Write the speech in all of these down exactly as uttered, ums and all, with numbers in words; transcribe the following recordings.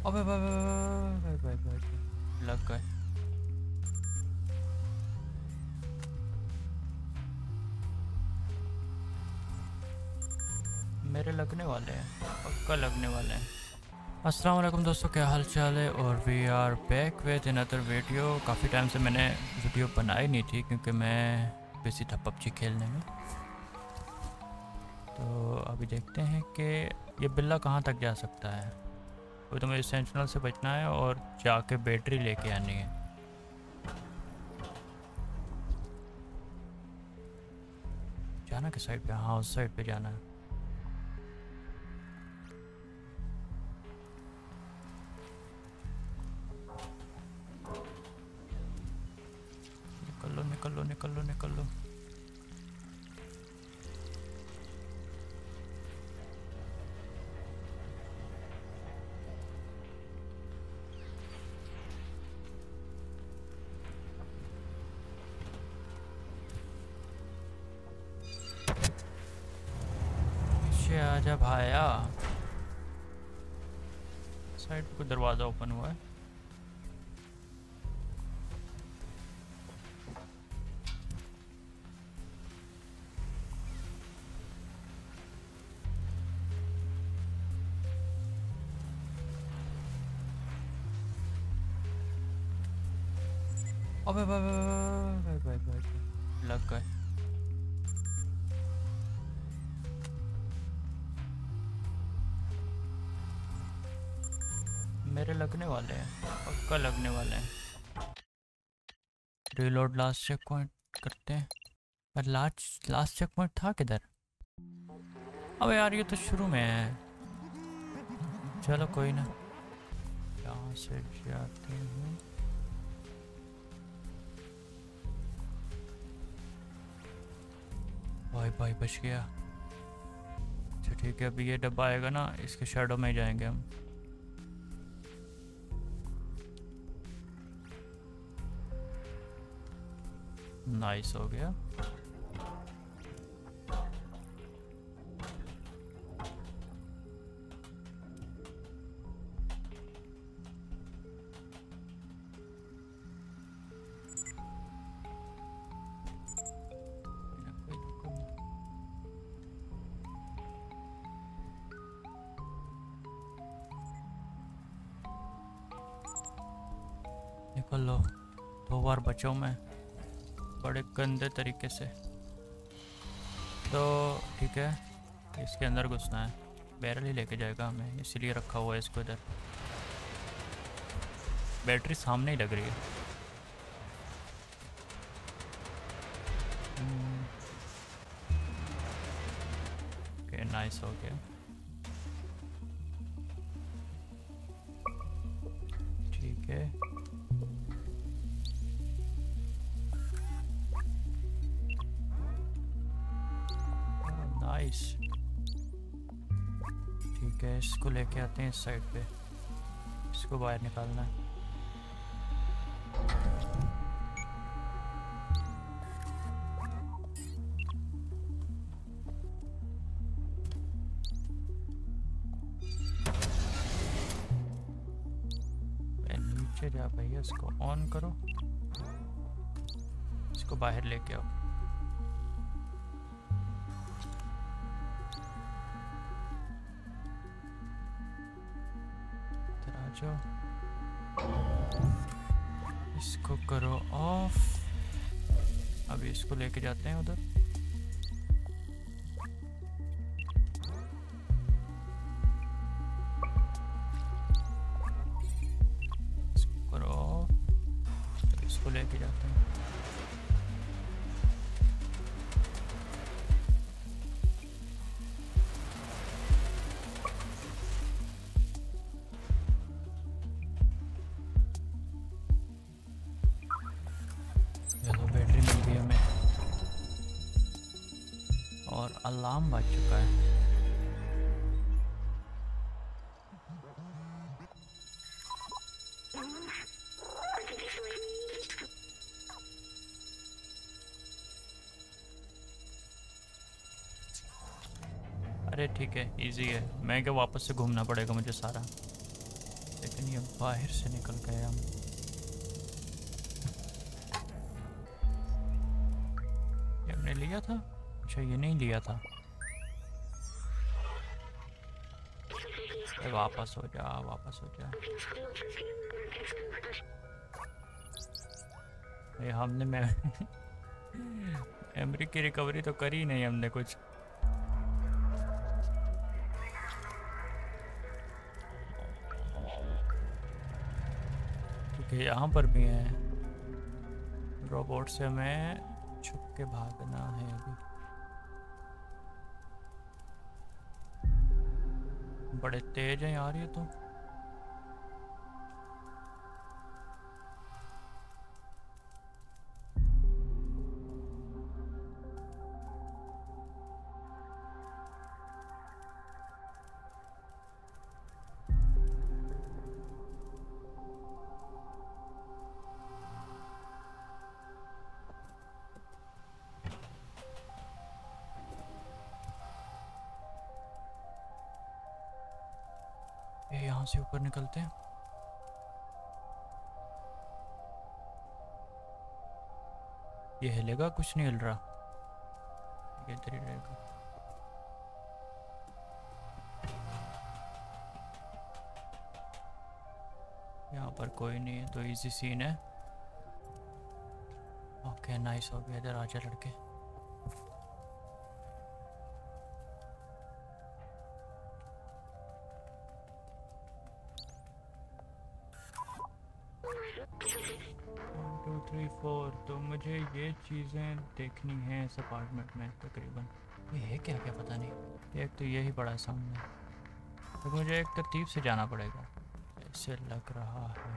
अबे भाई भाई भाई भाई भाई लग गए। मेरे लगने वाले हैं, पक्का लगने वाले हैं। अस्सलाम वालेकुम दोस्तों, क्या हाल चाल है। और we are back with another video. काफ़ी टाइम से मैंने वीडियो बनाई नहीं थी क्योंकि मैं बिजी था पबजी खेलने में। तो अभी देखते हैं कि ये बिल्ला कहाँ तक जा सकता है। अभी तो मुझे सेंटिनल से बचना है और जाके बैटरी लेके आनी है। जाना किस साइड पे? हाँ उस साइड पे जाना है। निकल लो निकल लो निकल लो निकल लो। पीछे आजा भाया। साइड पे कोई दरवाज़ा ओपन हुआ है। अबे भाई भाई भाई भाई भाई लग गए। मेरे लगने वाले हैं, पक्का लगने वाले हैं। रीलोड लास्ट चेक पॉइंट करते हैं। पर लास्ट लास्ट चेक पॉइंट था किधर? अबे यार ये तो शुरू में है। चलो कोई ना, यहाँ से जाते हैं। भाई भाई बच गया। अच्छा ठीक है, अभी ये डब्बा आएगा ना, इसके शैडो में ही जाएंगे हम। नाइस हो गया। निकल लो, दो बार बचाऊँ मैं बड़े गंदे तरीके से। तो ठीक है, इसके अंदर घुसना है। बैरल ही लेके जाएगा हमें, इसीलिए रखा हुआ है इसको इधर। बैटरी सामने ही लग रही है। ओके नाइस हो गया। ठीक है नाइस। ठीक है, इसको लेके आते हैं इस साइड पे। इसको बाहर निकालना है। नीचे जा भैया, इसको ऑन करो, इसको बाहर लेके आओ। जो इसको करो ऑफ। अभी इसको लेके जाते हैं उधर। इसको करो ऑफ, तो इसको लेके जाते हैं। और अलार्म बज चुका है। अरे ठीक है, इजी है। मैं क्या वापस से घूमना पड़ेगा मुझे सारा, लेकिन बाहर से निकल गए हम। ये हमने लिया था? अच्छा ये नहीं लिया था। ए, वापस हो जा, वापस हो जा। ये हमने मैं मेमोरी की रिकवरी तो करी नहीं हमने कुछ। क्योंकि यहाँ पर भी है रोबोट से हमें छुप के भागना है अभी। बड़े तेज हैं यार ये तो। ये यहाँ से ऊपर निकलते हैं। ये हिलेगा? कुछ नहीं हिल रहा, ये इधर ही रहेगा। यहाँ पर कोई नहीं है तो इजी सीन है। ओके नाइस हो गया। इधर आजा लड़के। One two three four. तो मुझे ये चीज़ें देखनी हैं इस अपार्टमेंट में तकरीबन। ये है क्या क्या पता नहीं। एक तो यही पड़ा है सामने, तो मुझे एक तरतीब से जाना पड़ेगा ऐसे लग रहा है।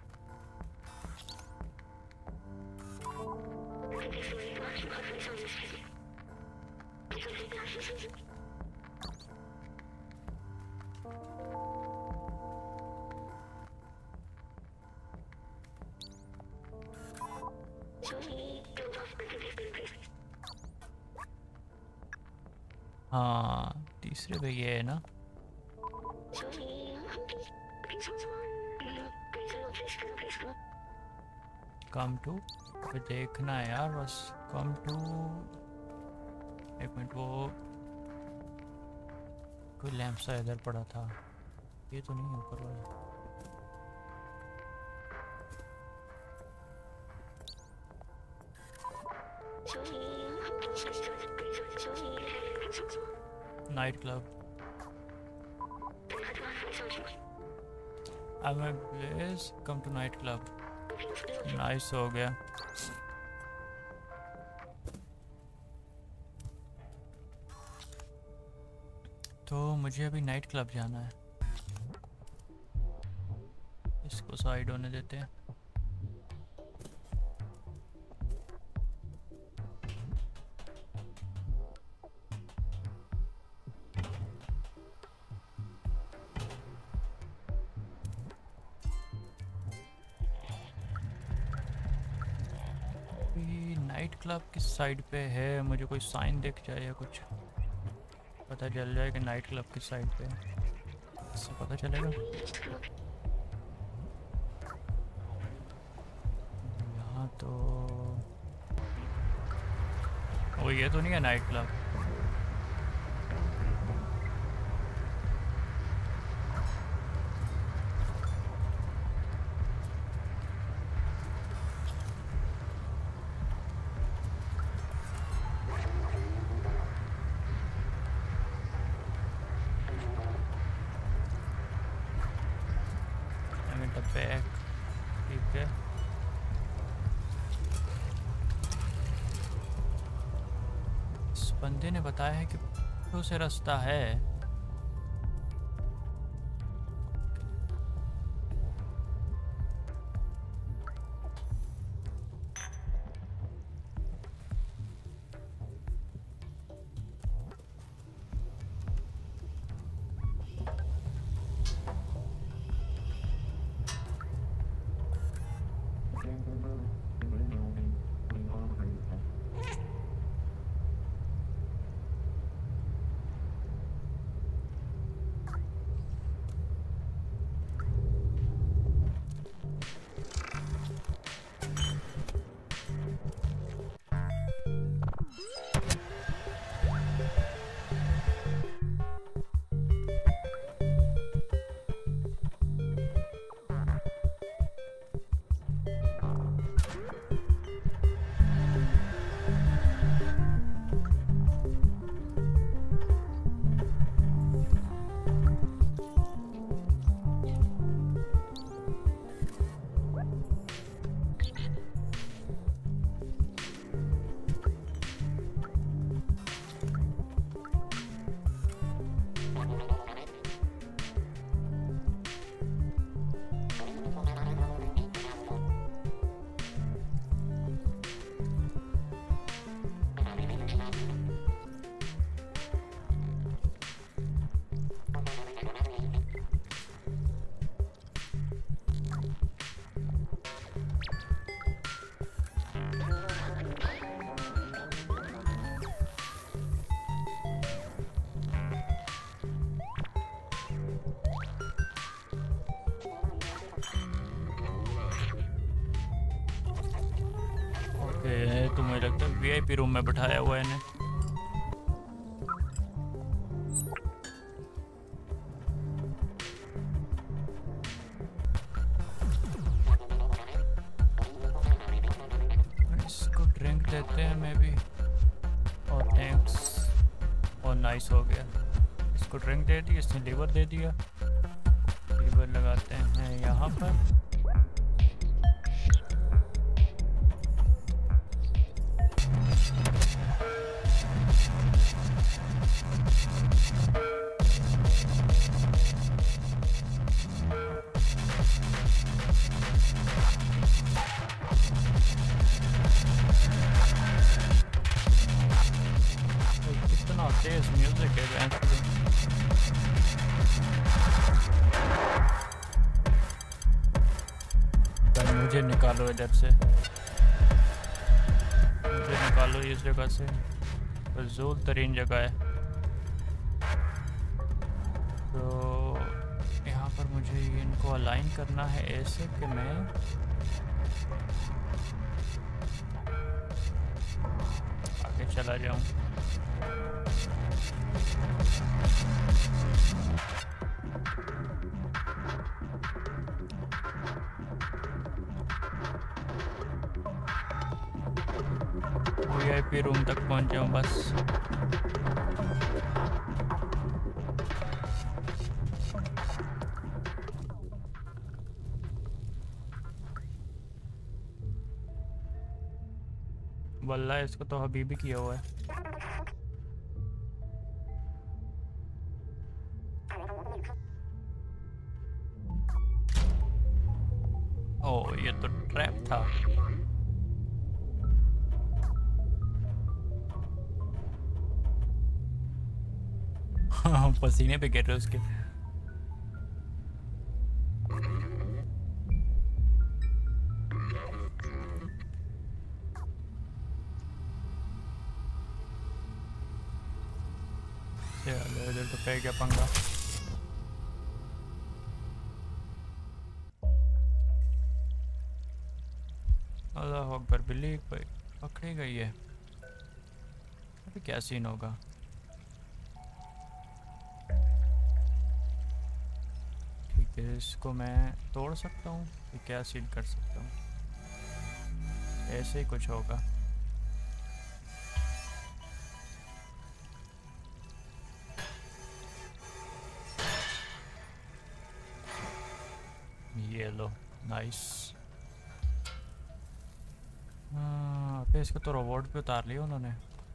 हाँ तीसरे पे ये है ना। कम टू देखना है यार बस। कम टू एक मिनट, वो कोई लैंप सा इधर पड़ा था। ये तो नहीं है ऊपर वाला। Night club. I'm a Blaze, come to night club. Nice हो गया। तो मुझे अभी नाइट क्लब जाना है। इसको साइड होने देते हैं। नाइट क्लब किस साइड पे है? मुझे कोई साइन दिख जाए या कुछ पता चल जाए कि नाइट क्लब किस साइड पे है, इससे पता चलेगा। यहाँ तो वो ये तो नहीं है नाइट क्लब। बैक ठीक है। इस बंदे ने बताया है कि तो से रास्ता है। तो मुझे लगता है वीआईपी रूम में बैठाया हुआ है इन्हें। इसको ड्रिंक देते हैं मे भी। और थैंक्स। और नाइस हो गया। इसको ड्रिंक दे दी, इसने लीवर दे दिया। लीवर लगाते हैं यहाँ पर। कितना तेज म्यूजिक है। मुझे निकालो इधर से, मुझे निकालो इस जगह से। फजूल तरीन जगह है। तो यहाँ पर मुझे इनको अलाइन करना है ऐसे कि मैं आगे चला जाऊँ। वीआईपी रूम तक पहुंच जाऊं बस। वल्लाह इसको तो हबीबी किया हुआ है। ओ ये तो ट्रैप था। पसीने पे गिर रहे उसके। चलो इधर तो पे क्या पंगा। अल्लाह अकबर। बिल्ली पकड़ी गई है। अभी क्या सीन होगा। ठीक है इसको मैं तोड़ सकता हूँ। क्या सीन कर सकता हूँ। ऐसे ही कुछ होगा। ये लो नाइस। हाँ फिर इसको तो रोबोट पे उतार लिया उन्होंने।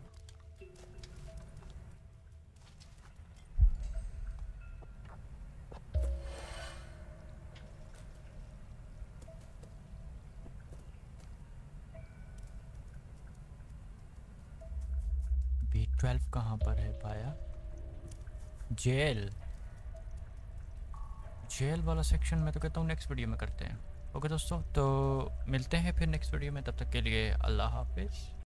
बी ट्वेल्व कहाँ पर है पाया। जेल। जेल वाला सेक्शन में तो कहता हूँ नेक्स्ट वीडियो में करते हैं। ओके दोस्तों तो मिलते हैं फिर नेक्स्ट वीडियो में। तब तक के लिए अल्लाह हाफिज़।